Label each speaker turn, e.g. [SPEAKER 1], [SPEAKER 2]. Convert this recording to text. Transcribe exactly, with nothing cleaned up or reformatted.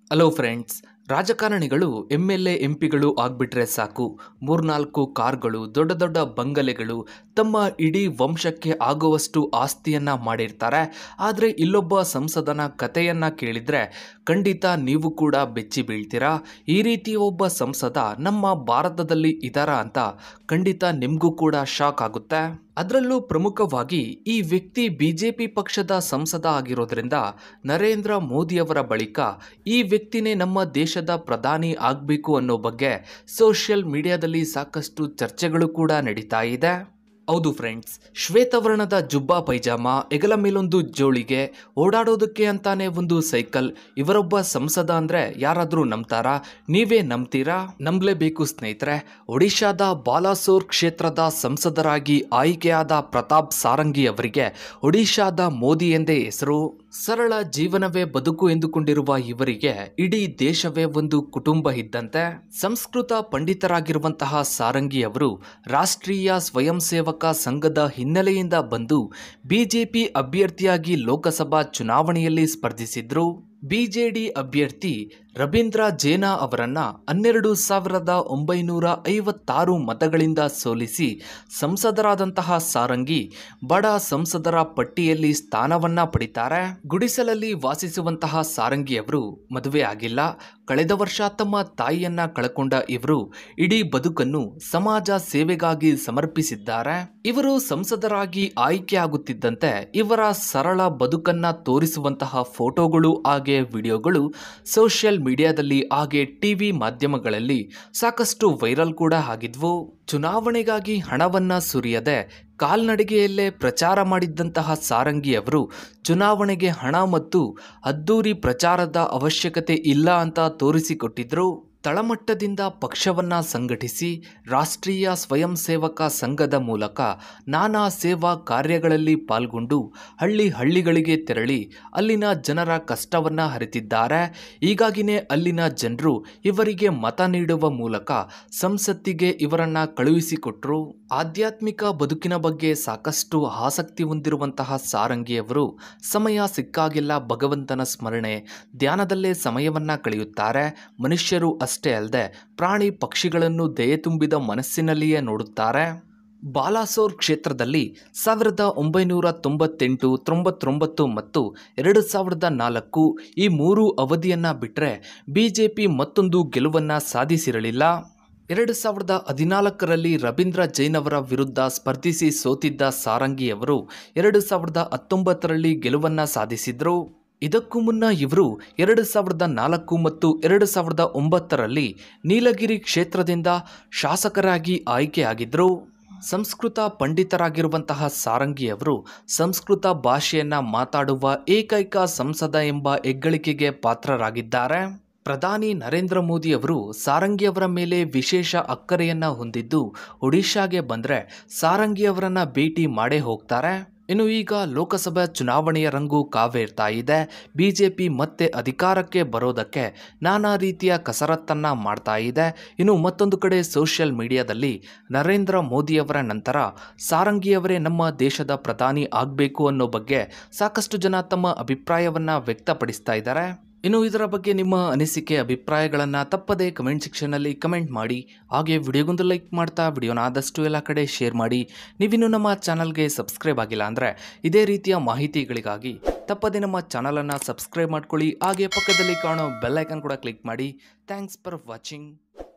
[SPEAKER 1] Hello friends, ರಾಜಕಾರಣಿಗಳು M L A M ಪಿಗಳು ಆಗ್ಬಿಟ್ರೆ ಸಾಕು, ಮೂರ್ನಾಲ್ಕು ಕಾರ್ಗಳು, ದೊಡ್ಡ ದೊಡ್ಡ ಬಂಗಲೆಗಳು, ತಮ್ಮ ಇಡೀ ವಂಶಕ್ಕೆ ಆಗುವಷ್ಟು ಆಸ್ತಿಯನ್ನ ಮಾಡಿರ್ತಾರೆ. ಆದರೆ ಇಲ್ಲೊಬ್ಬ ಸಂಸದನ ಕಥೆಯನ್ನ ಕೇಳಿದ್ರೆ ಖಂಡಿತ ನೀವು ಕೂಡ ಬೆಚ್ಚಿ ಬೀಳ್ತೀರಾ. ಈ ರೀತಿ ಒಬ್ಬ ಸಂಸದ ನಮ್ಮ ಭಾರತದಲ್ಲಿ ಇದ್ದಾರಾ ಅಂತ ಖಂಡಿತ ನಿಮಗೂ ಕೂಡ ಶಾಕ್ ಆಗುತ್ತೆ. ಅದರಲ್ಲೂ ಪ್ರಮುಖವಾಗಿ ಈ ವ್ಯಕ್ತಿ ಬಿಜೆಪಿ ಪಕ್ಷದ ಸಂಸದ ಆಗಿರೋದ್ರಿಂದ ನರೇಂದ್ರ ಮೋದಿಯವರ ಬಳಿಕ ಈ ವ್ಯಕ್ತಿನೇ ನಮ್ಮ ದೇಶದ ಪ್ರಧಾನಿ ಆಗಬೇಕು ಅನ್ನೋ ಬಗ್ಗೆ ಸೋಷಿಯಲ್ ಮೀಡಿಯಾದಲ್ಲಿ ಸಾಕಷ್ಟು ಚರ್ಚೆಗಳು ಕೂಡ ನಡೀತಾ ಇದೆ. ಹೌದು ಫ್ರೆಂಡ್ಸ್, ಶ್ವೇತವರ್ಣದ ಜುಬ್ಬಾ ಪೈಜಾಮ, ಹೆಗಲ ಮೇಲೊಂದು ಜೋಳಿಗೆ, ಓಡಾಡೋದಕ್ಕೆ ಅಂತಾನೆ ಒಂದು ಸೈಕಲ್. ಇವರೊಬ್ಬ ಸಂಸದ ಅಂದ್ರೆ ಯಾರಾದ್ರೂ ನಂಬ್ತಾರಾ? ನೀವೇ ನಂಬ್ತೀರಾ? ನಂಬಲೇಬೇಕು ಸ್ನೇಹಿತರೆ. ಒಡಿಶಾದ ಬಾಲಾಸೋರ್ ಕ್ಷೇತ್ರದ ಸಂಸದರಾಗಿ ಆಯ್ಕೆಯಾದ ಪ್ರತಾಪ್ ಸಾರಂಗಿ ಅವರಿಗೆ ಒಡಿಶಾದ ಮೋದಿ ಎಂದೇ ಹೆಸರು. ಸರಳ ಜೀವನವೇ ಬದುಕು ಎಂದುಕೊಂಡಿರುವ ಇವರಿಗೆ ಇಡೀ ದೇಶವೇ ಒಂದು ಕುಟುಂಬ ಇದ್ದಂತೆ. ಸಂಸ್ಕೃತ ಪಂಡಿತರಾಗಿರುವಂತಹ ಸಾರಂಗಿ ಅವರು ರಾಷ್ಟ್ರೀಯ ಸ್ವಯಂ ಸೇವಕ ಸಂಘದ ಹಿನ್ನೆಲೆಯಿಂದ ಬಂದು ಬಿಜೆಪಿ ಅಭ್ಯರ್ಥಿಯಾಗಿ ಲೋಕಸಭಾ ಚುನಾವಣೆಯಲ್ಲಿ ಸ್ಪರ್ಧಿಸಿದ್ರು. ಬಿಜೆಡಿ ಅಭ್ಯರ್ಥಿ ರವೀಂದ್ರ ಜೇನಾ ಅವರನ್ನ ಹನ್ನೆರಡು ಸಾವಿರದ ಒಂಬೈನೂರ ಐವತ್ತಾರು ಮತಗಳಿಂದ ಸೋಲಿಸಿ ಸಂಸದರಾದಂತಹ ಸಾರಂಗಿ ಬಡ ಸಂಸದರ ಪಟ್ಟಿಯಲ್ಲಿ ಸ್ಥಾನವನ್ನ ಪಡಿತಾರೆ. ಗುಡಿಸಲಲ್ಲಿ ವಾಸಿಸುವಂತಹ ಸಾರಂಗಿ ಅವರು ಮದುವೆ ಆಗಿಲ್ಲ. ಕಳೆದ ವರ್ಷ ತಮ್ಮ ತಾಯಿಯನ್ನ ಕಳಕೊಂಡ ಇವರು ಇಡೀ ಬದುಕನ್ನು ಸಮಾಜ ಸೇವೆಗಾಗಿ ಸಮರ್ಪಿಸಿದ್ದಾರೆ. ಇವರು ಸಂಸದರಾಗಿ ಆಯ್ಕೆಯಾಗುತ್ತಿದ್ದಂತೆ ಇವರ ಸರಳ ಬದುಕನ್ನ ತೋರಿಸುವಂತಹ ಫೋಟೋಗಳು ಹಾಗೆ ವಿಡಿಯೋಗಳು ಸೋಷಿಯಲ್ ಮೀಡಿಯಾದಲ್ಲಿ ಹಾಗೆ ಟಿವಿ ಮಾಧ್ಯಮಗಳಲ್ಲಿ ಸಾಕಷ್ಟು ವೈರಲ್ ಕೂಡ ಆಗಿದ್ವು. ಚುನಾವಣೆಗಾಗಿ ಹಣವನ್ನ ಸುರಿಯದೆ ಕಾಲ್ನಡಿಗೆಯಲ್ಲೇ ಪ್ರಚಾರ ಮಾಡಿದ್ದಂತಹ ಸಾರಂಗಿ ಅವರು ಚುನಾವಣೆಗೆ ಹಣ ಮತ್ತು ಅದ್ದೂರಿ ಪ್ರಚಾರದ ಅವಶ್ಯಕತೆ ಇಲ್ಲ ಅಂತ ತೋರಿಸಿಕೊಟ್ಟಿದ್ರು. ತಳಮಟ್ಟದಿಂದ ಪಕ್ಷವನ್ನ ಸಂಘಟಿಸಿ ರಾಷ್ಟ್ರೀಯ ಸ್ವಯಂ ಸೇವಕ ಸಂಘದ ಮೂಲಕ ನಾನಾ ಸೇವಾ ಕಾರ್ಯಗಳಲ್ಲಿ ಪಾಲ್ಗೊಂಡು ಹಳ್ಳಿ ಹಳ್ಳಿಗಳಿಗೆ ತೆರಳಿ ಅಲ್ಲಿನ ಜನರ ಕಷ್ಟವನ್ನ ಹರಿತಿದ್ದಾರೆ. ಹೀಗಾಗಿನೇ ಅಲ್ಲಿನ ಜನರು ಇವರಿಗೆ ಮತ ನೀಡುವ ಮೂಲಕ ಸಂಸತ್ತಿಗೆ ಇವರನ್ನ ಕಳುಹಿಸಿಕೊಟ್ರು. ಆಧ್ಯಾತ್ಮಿಕ ಬದುಕಿನ ಬಗ್ಗೆ ಸಾಕಷ್ಟು ಆಸಕ್ತಿ ಹೊಂದಿರುವಂತಹ ಸಾರಂಗಿಯವರು ಸಮಯ ಸಿಕ್ಕಾಗೆಲ್ಲ ಭಗವಂತನ ಸ್ಮರಣೆ, ಧ್ಯಾನದಲ್ಲೇ ಸಮಯವನ್ನ ಕಳೆಯುತ್ತಾರೆ. ಮನುಷ್ಯರು ಅಷ್ಟೇ ಅಲ್ಲದೆ ಪ್ರಾಣಿ ಪಕ್ಷಿಗಳನ್ನು ದಯೆ ತುಂಬಿದ ಮನಸ್ಸಿನಲ್ಲಿಯೇ ನೋಡುತ್ತಾರೆ. ಬಾಲಾಸೋರ್ ಕ್ಷೇತ್ರದಲ್ಲಿ ಸಾವಿರದ ಒಂಬೈನೂರ ತೊಂಬತ್ತೆಂಟು, ತೊಂಬತ್ತೊಂಬತ್ತು ಮತ್ತು ಎರಡು ಸಾವಿರದ ನಾಲ್ಕು ಈ ಮೂರು ಅವಧಿಯನ್ನ ಬಿಟ್ಟರೆ ಬಿಜೆಪಿ ಮತ್ತೊಂದು ಗೆಲುವನ್ನ ಸಾಧಿಸಿರಲಿಲ್ಲ. ಎರಡು ಸಾವಿರದ ಹದಿನಾಲ್ಕರಲ್ಲಿ ರವೀಂದ್ರ ಜೈನ್ ಅವರ ವಿರುದ್ಧ ಸ್ಪರ್ಧಿಸಿ ಸೋತಿದ್ದ ಸಾರಂಗಿಯವರು ಎರಡು ಸಾವಿರದ ಹತ್ತೊಂಬತ್ತರಲ್ಲಿ ಗೆಲುವನ್ನ ಸಾಧಿಸಿದ್ರು. ಇದಕ್ಕೂ ಮುನ್ನ ಇವರು ಎರಡು ಸಾವಿರದ ನಾಲ್ಕು ಮತ್ತು ಎರಡು ಸಾವಿರದ ಒಂಬತ್ತರಲ್ಲಿ ನೀಲಗಿರಿ ಕ್ಷೇತ್ರದಿಂದ ಶಾಸಕರಾಗಿ ಆಯ್ಕೆಯಾಗಿದ್ದರು. ಸಂಸ್ಕೃತ ಪಂಡಿತರಾಗಿರುವಂತಹ ಸಾರಂಗಿಯವರು ಸಂಸ್ಕೃತ ಭಾಷೆಯನ್ನ ಮಾತಾಡುವ ಏಕೈಕ ಸಂಸದ ಎಂಬ ಹೆಗ್ಗಳಿಕೆಗೆ ಪಾತ್ರರಾಗಿದ್ದಾರೆ. ಪ್ರಧಾನಿ ನರೇಂದ್ರ ಮೋದಿ ಅವರು ಸಾರಂಗಿಯವರ ಮೇಲೆ ವಿಶೇಷ ಅಕ್ಕರೆಯನ್ನ ಹೊಂದಿದ್ದು ಒಡಿಶಾಗೆ ಬಂದರೆ ಸಾರಂಗಿಯವರನ್ನ ಭೇಟಿ ಮಾಡೇ ಹೋಗ್ತಾರೆ. ಇನ್ನು ಈಗ ಲೋಕಸಭಾ ಚುನಾವಣೆಯ ರಂಗು ಕಾವೇರ್ತಾ ಇದೆ. ಬಿಜೆಪಿ ಮತ್ತೆ ಅಧಿಕಾರಕ್ಕೆ ಬರೋದಕ್ಕೆ ನಾನಾ ರೀತಿಯ ಕಸರತ್ತನ್ನ ಮಾಡ್ತಾ ಇದೆ. ಇನ್ನು ಮತ್ತೊಂದು ಕಡೆ ಸೋಷಿಯಲ್ ಮೀಡಿಯಾದಲ್ಲಿ ನರೇಂದ್ರ ಮೋದಿಯವರ ನಂತರ ಸಾರಂಗಿಯವರೇ ನಮ್ಮ ದೇಶದ ಪ್ರಧಾನಿ ಆಗಬೇಕು ಅನ್ನೋ ಬಗ್ಗೆ ಸಾಕಷ್ಟು ಜನ ತಮ್ಮ ಅಭಿಪ್ರಾಯವನ್ನ ವ್ಯಕ್ತಪಡಿಸ್ತಾ ಇದ್ದಾರೆ. ಇನ್ನು ಇದರ ಬಗ್ಗೆ ನಿಮ್ಮ ಅನಿಸಿಕೆ ಅಭಿಪ್ರಾಯಗಳನ್ನು ತಪ್ಪದೇ ಕಮೆಂಟ್ ಸೆಕ್ಷನ್ನಲ್ಲಿ ಕಮೆಂಟ್ ಮಾಡಿ. ಹಾಗೆ ವಿಡಿಯೋಗೊಂದು ಲೈಕ್ ಮಾಡ್ತಾ ವಿಡಿಯೋನ ಆದಷ್ಟು ಎಲ್ಲ ಕಡೆ ಶೇರ್ ಮಾಡಿ. ನೀವಿನ್ನೂ ನಮ್ಮ ಚಾನಲ್ಗೆ ಸಬ್ಸ್ಕ್ರೈಬ್ ಆಗಿಲ್ಲ ಅಂದರೆ ಇದೇ ರೀತಿಯ ಮಾಹಿತಿಗಳಿಗಾಗಿ ತಪ್ಪದೇ ನಮ್ಮ ಚಾನಲನ್ನು ಸಬ್ಸ್ಕ್ರೈಬ್ ಮಾಡ್ಕೊಳ್ಳಿ. ಹಾಗೆ ಪಕ್ಕದಲ್ಲಿ ಕಾಣೋ ಬೆಲ್ ಐಕಾನ್ ಕೂಡ ಕ್ಲಿಕ್ ಮಾಡಿ. Thanks for watching.